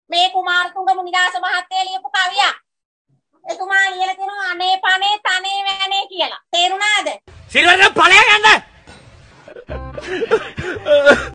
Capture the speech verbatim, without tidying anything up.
මේ කුමාරතුංග මුනිදාස මහත්තයා ලියපු කවියක්. එතුමා ලියලා තියෙනවා අනේ පනේ තනේ වැනේ කියලා. තේරුණාද? සිරිවර්ධන ඵලය ගන්න.